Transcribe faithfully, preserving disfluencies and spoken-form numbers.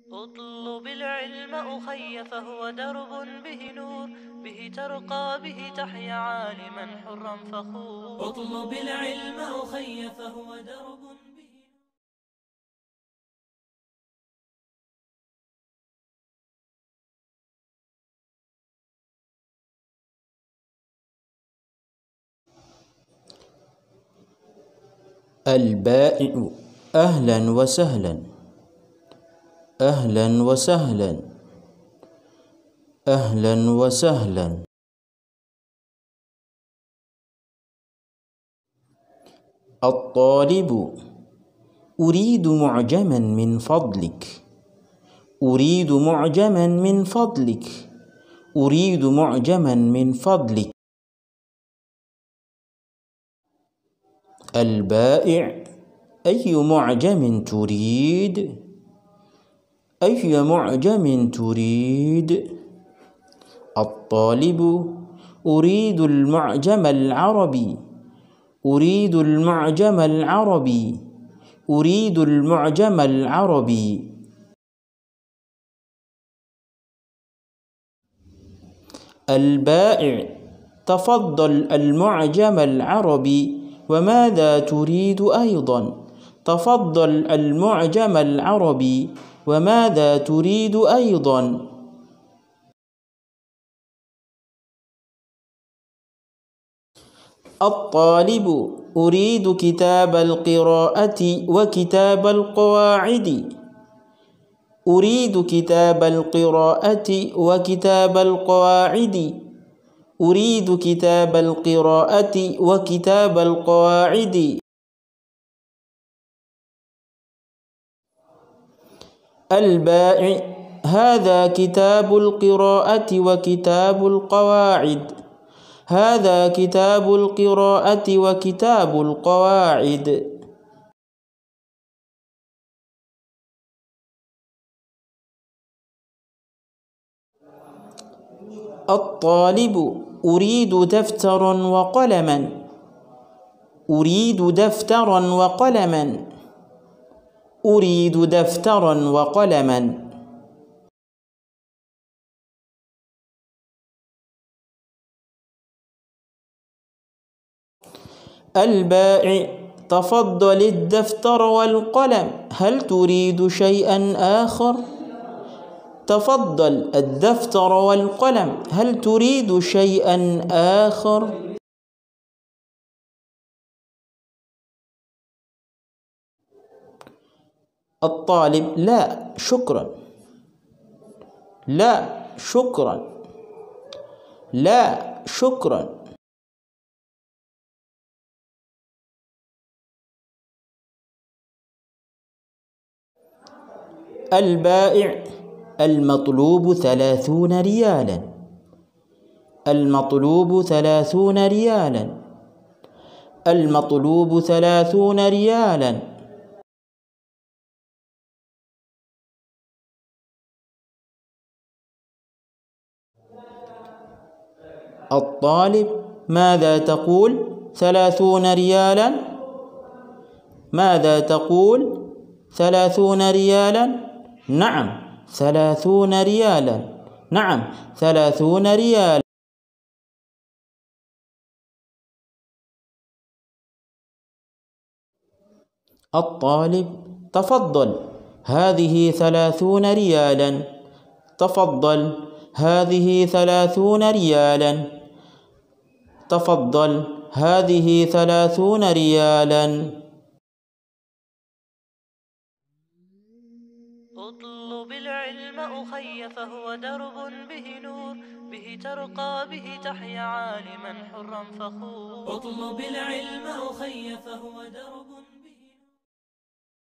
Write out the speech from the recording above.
اطلب العلم أخي فهو درب به نور، به ترقى به تحيا عالما حرا فخور. اطلب العلم أخي فهو درب به نور. البائع. أهلا وسهلا، أهلا وسهلا، أهلا وسهلا. الطالب. أريد معجما من فضلك، أريد معجما من فضلك، أريد معجما من فضلك. البائع. أي معجم تريد؟ أي معجم تريد؟ الطالب. أريد المعجم العربي، أريد المعجم العربي، أريد المعجم العربي. البائع. تفضل المعجم العربي، وماذا تريد أيضا؟ تفضل المعجم العربي، وماذا تريد أيضا؟ الطالب. أريد كتاب القراءة وكتاب القواعد، أريد كتاب القراءة وكتاب القواعد، أريد كتاب القراءة وكتاب القواعد. البائع. هذا كتاب القراءة وكتاب القواعد، هذا كتاب القراءة وكتاب القواعد. الطالب. أريد دفترا وقلما، أريد دفترا وقلما، أريد دفترا وقلما. البائع. تفضل الدفتر والقلم، هل تريد شيئا آخر؟ تفضل الدفتر والقلم، هل تريد شيئا آخر؟ الطالب. لا شكرا، لا شكرا، لا شكرا. البائع. المطلوب ثلاثون ريالا، المطلوب ثلاثون ريالا، المطلوب ثلاثون ريالا. الطالب. ماذا تقول؟ ثلاثون ريالا؟ ماذا تقول؟ ثلاثون ريالا؟ نعم ثلاثون ريالا، نعم ثلاثون ريالا. الطالب. تفضل هذه ثلاثون ريالا، تفضل هذه ثلاثون ريالا، تفضل هذه ثلاثون ريالا. اطلب العلم أخي فهو درب به نور، به ترقى به تحيا عالما حرا فخور. اطلب العلم أخي فهو درب